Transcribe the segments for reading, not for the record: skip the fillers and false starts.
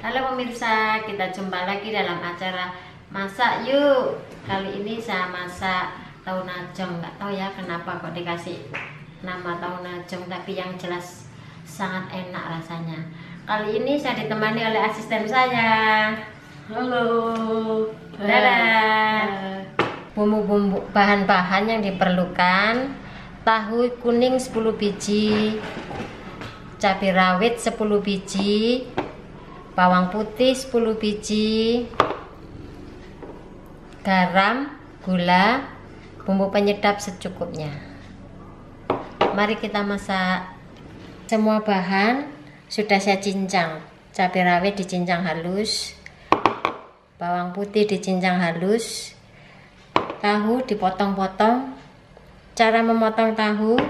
Halo pemirsa, kita jumpa lagi dalam acara Masak Yuk. Kali ini saya masak tahu najong. Nggak tahu ya kenapa kok dikasih nama tahu najong, tapi yang jelas sangat enak rasanya. Kali ini saya ditemani oleh asisten saya. Halo. Dadah. Bumbu-bumbu bahan-bahan yang diperlukan: tahu kuning 10 biji, cabai rawit 10 biji, bawang putih 10 biji, garam, gula, bumbu penyedap secukupnya. Mari kita masak. Semua bahan sudah saya cincang. Cabai rawit dicincang halus, bawang putih dicincang halus, tahu dipotong-potong. Cara memotong tahu: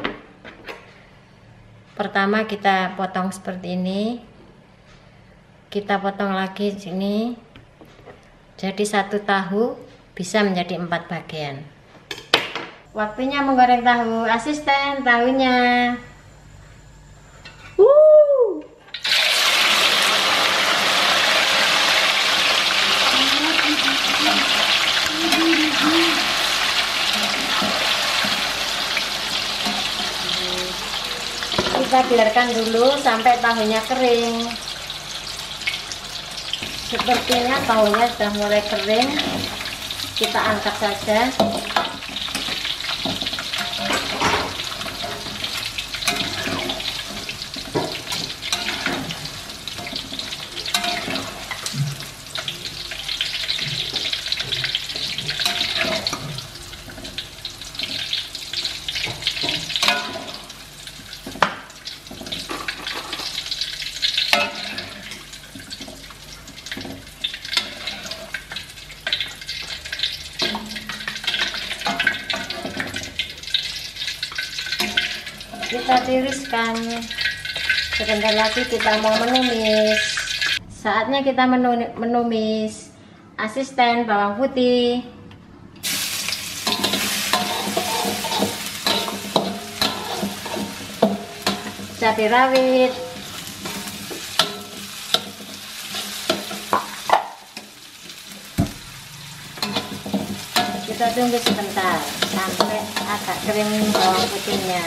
pertama kita potong seperti ini, kita potong lagi sini, jadi satu tahu bisa menjadi 4 bagian. Waktunya menggoreng tahu. Asisten, tahunya. Kita biarkan dulu sampai tahunya kering. Sepertinya tahunya sudah mulai kering, kita angkat saja. Kita tiriskan. Sebentar lagi kita mau menumis. Saatnya kita menumis. Asisten, bawang putih, cabai rawit, kita tunggu sebentar sampai agak kering bawang putihnya.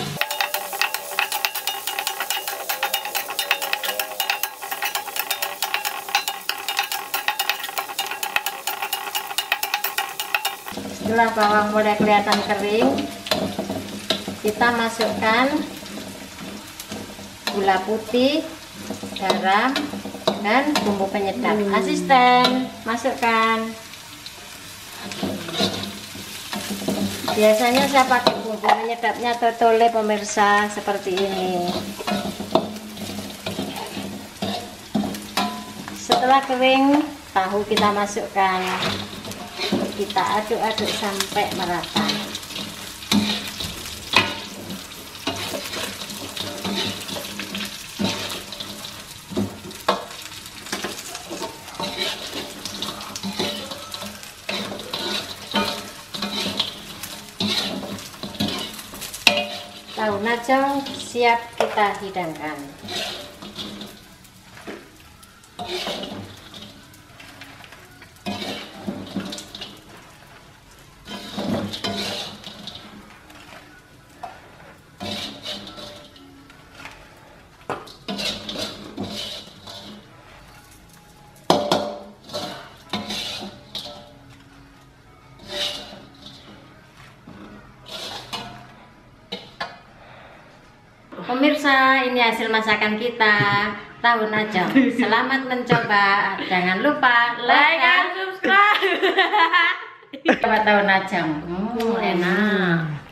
Setelah bawang mulai kelihatan kering, kita masukkan gula putih, garam, dan bumbu penyedap. Asisten, masukkan. Biasanya saya pakai bumbu penyedapnya totole pemirsa, seperti ini. Setelah kering, tahu kita masukkan. Kita aduk-aduk sampai merata. Tahu najong siap kita hidangkan. Pemirsa, ini hasil masakan kita, tahu najong. Selamat mencoba. Jangan lupa like dan subscribe. Coba tahu najong. Enak.